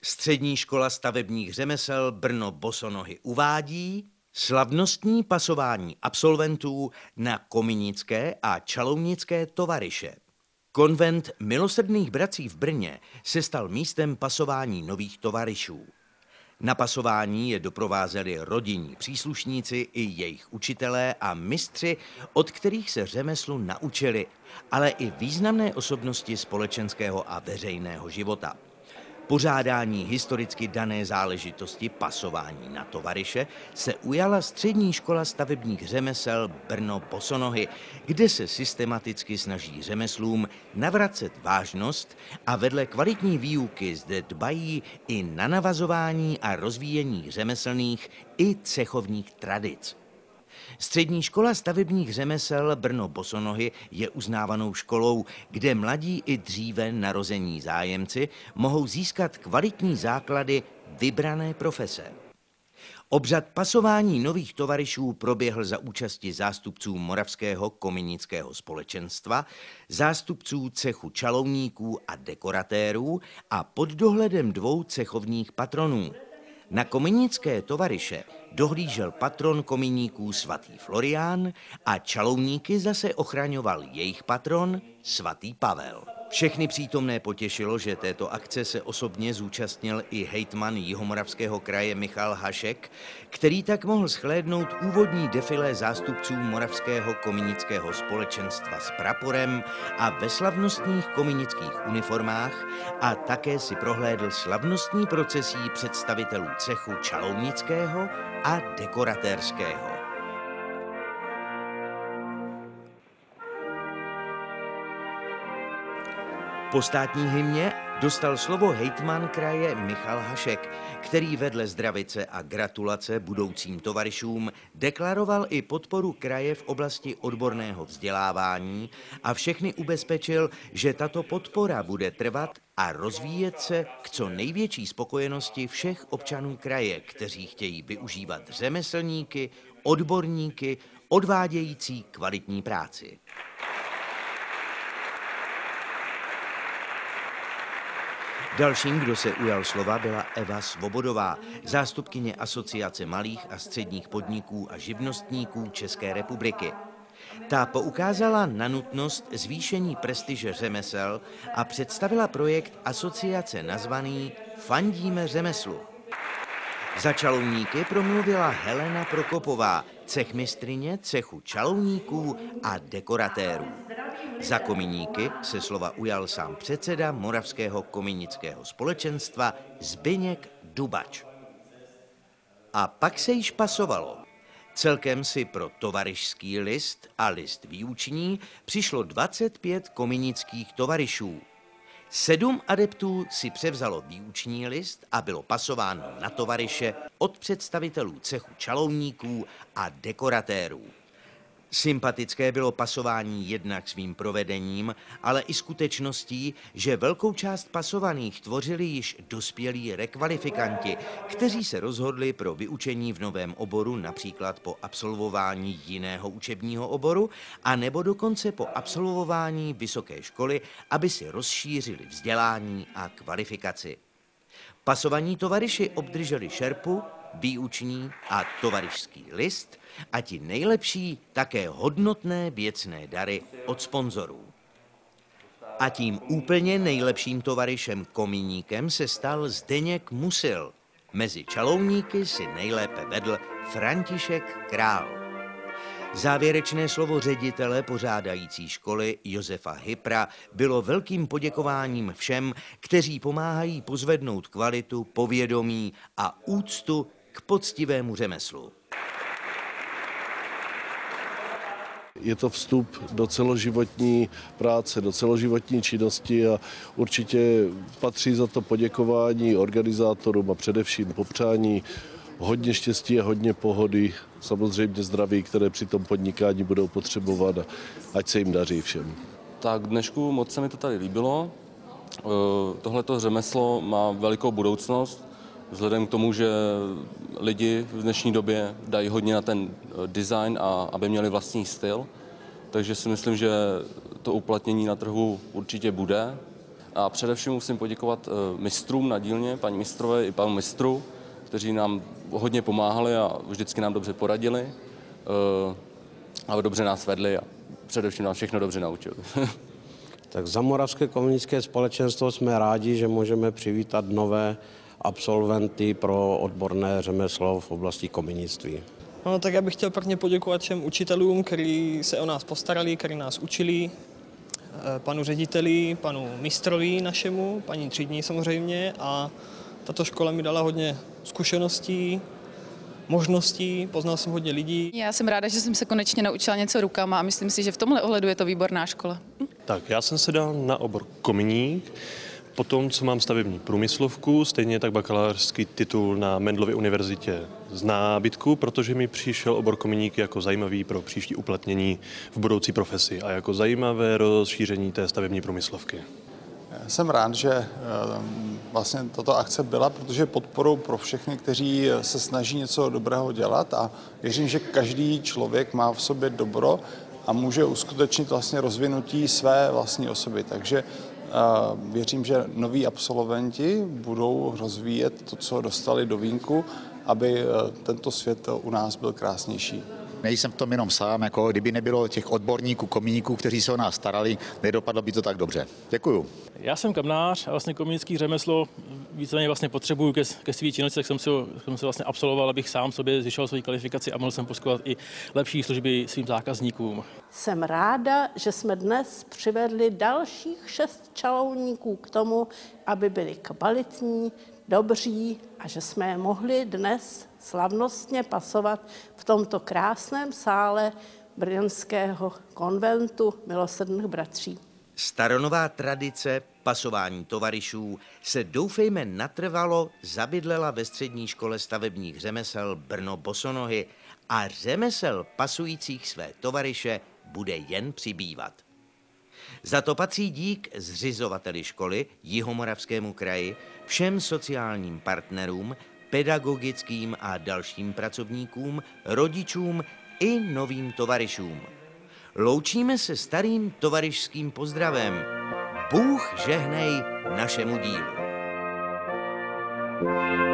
Střední škola stavebních řemesel Brno Bosonohy uvádí slavnostní pasování absolventů na kominické a čalounické tovaryše. Konvent Milosrdných bratří v Brně se stal místem pasování nových tovaryšů. Na pasování je doprovázeli rodinní příslušníci i jejich učitelé a mistři, od kterých se řemeslu naučili, ale i významné osobnosti společenského a veřejného života. Pořádání historicky dané záležitosti pasování na tovaryše se ujala Střední škola stavebních řemesel Brno Bosonohy, kde se systematicky snaží řemeslům navracet vážnost a vedle kvalitní výuky zde dbají i na navazování a rozvíjení řemeslných i cechovních tradic. Střední škola stavebních řemesel Brno Bosonohy je uznávanou školou, kde mladí i dříve narození zájemci mohou získat kvalitní základy vybrané profese. Obřad pasování nových tovaryšů proběhl za účasti zástupců Moravského kominického společenstva, zástupců cechu čalouníků a dekoratérů a pod dohledem 2 cechovních patronů. Na kominické tovaryše dohlížel patron kominíků svatý Florián a čalouníky zase ochraňoval jejich patron svatý Pavel. Všechny přítomné potěšilo, že této akce se osobně zúčastnil i hejtman Jihomoravského kraje Michal Hašek, který tak mohl shlédnout úvodní defilé zástupců Moravského kominického společenstva s praporem a ve slavnostních kominických uniformách a také si prohlédl slavnostní procesí představitelů cechu čalounického a dekoratérského. Po státní hymně dostal slovo hejtman kraje Michal Hašek, který vedle zdravice a gratulace budoucím tovaryšům deklaroval i podporu kraje v oblasti odborného vzdělávání a všechny ubezpečil, že tato podpora bude trvat a rozvíjet se k co největší spokojenosti všech občanů kraje, kteří chtějí využívat řemeslníky, odborníky, odvádějící kvalitní práci. Dalším, kdo se ujal slova, byla Eva Svobodová, zástupkyně Asociace malých a středních podniků a živnostníků České republiky. Ta poukázala na nutnost zvýšení prestiže řemesel a představila projekt asociace nazvaný Fandíme řemeslu. Za čalouníky promluvila Helena Prokopová, cechmistryně cechu čalouníků a dekoratérů. Za kominíky se slova ujal sám předseda Moravského kominického společenstva Zbyněk Dubač. A pak se již pasovalo. Celkem si pro tovaryšský list a list výuční přišlo 25 kominických tovaryšů. 7 adeptů si převzalo výuční list a bylo pasováno na tovaryše od představitelů cechu čalouníků a dekoratérů. Sympatické bylo pasování jednak svým provedením, ale i skutečností, že velkou část pasovaných tvořili již dospělí rekvalifikanti, kteří se rozhodli pro vyučení v novém oboru, například po absolvování jiného učebního oboru, a nebo dokonce po absolvování vysoké školy, aby si rozšířili vzdělání a kvalifikaci. Pasovaní tovaryši obdrželi šerpu, výuční a tovaryšský list a ti nejlepší také hodnotné věcné dary od sponzorů. A tím úplně nejlepším tovaryšem kominíkem se stal Zdeněk Musil. Mezi čalouníky si nejlépe vedl František Král. Závěrečné slovo ředitele pořádající školy Josefa Hypra bylo velkým poděkováním všem, kteří pomáhají pozvednout kvalitu, povědomí a úctu k poctivému řemeslu. Je to vstup do celoživotní práce, do celoživotní činnosti a určitě patří za to poděkování organizátorům a především popřání hodně štěstí a hodně pohody, samozřejmě zdraví, které při tom podnikání budou potřebovat a ať se jim daří všem. Tak dnešku moc se mi to tady líbilo. Tohleto řemeslo má velikou budoucnost, vzhledem k tomu, že lidi v dnešní době dají hodně na ten design a aby měli vlastní styl. Takže si myslím, že to uplatnění na trhu určitě bude. A především musím poděkovat mistrům na dílně, paní mistrové i panu mistru, kteří nám hodně pomáhali a vždycky nám dobře poradili, a dobře nás vedli a především nás všechno dobře naučili. Tak za Moravské komunistické společenstvo jsme rádi, že můžeme přivítat nové absolventy pro odborné řemeslo v oblasti kominictví. No, tak já bych chtěl prvně poděkovat všem učitelům, kteří se o nás postarali, kteří nás učili, panu řediteli, panu mistrovi našemu, paní třídní samozřejmě, a tato škola mi dala hodně zkušeností, možností, poznal jsem hodně lidí. Já jsem ráda, že jsem se konečně naučila něco rukama a myslím si, že v tomhle ohledu je to výborná škola. Tak, já jsem se dal na obor kominík, potom, co mám stavební průmyslovku, stejně tak bakalářský titul na Mendelově univerzitě z nábytku, protože mi přišel obor kominík jako zajímavý pro příští uplatnění v budoucí profesi a jako zajímavé rozšíření té stavební průmyslovky. Jsem rád, že vlastně tato akce byla, protože podporou pro všechny, kteří se snaží něco dobrého dělat, a věřím, že každý člověk má v sobě dobro a může uskutečnit vlastně rozvinutí své vlastní osoby. Takže věřím, že noví absolventi budou rozvíjet to, co dostali do vínku, aby tento svět u nás byl krásnější. Nejsem v tom jenom sám, jako kdyby nebylo těch odborníků, kominíků, kteří se o nás starali, nedopadlo by to tak dobře. Děkuju. Já jsem kamnář a vlastně komické řemeslo víceméně vlastně potřebuju ke své činnosti, tak jsem se vlastně absolvoval, abych sám sobě zvyšoval svoji kvalifikaci a mohl jsem poskytovat i lepší služby svým zákazníkům. Jsem ráda, že jsme dnes přivedli dalších 6 čalouníků k tomu, aby byli kvalitní, dobří, a že jsme je mohli dnes slavnostně pasovat v tomto krásném sále brněnského konventu Milosrdných bratří. Staronová tradice pasování tovaryšů se doufejme natrvalo zabydlela ve střední škole stavebních řemesel Brno Bosonohy a řemesel pasujících své tovaryše bude jen přibývat. Za to patří dík zřizovateli školy, Jihomoravskému kraji, všem sociálním partnerům, pedagogickým a dalším pracovníkům, rodičům i novým tovaryšům. Loučíme se starým tovaryšským pozdravem. Bůh žehnej našemu dílu.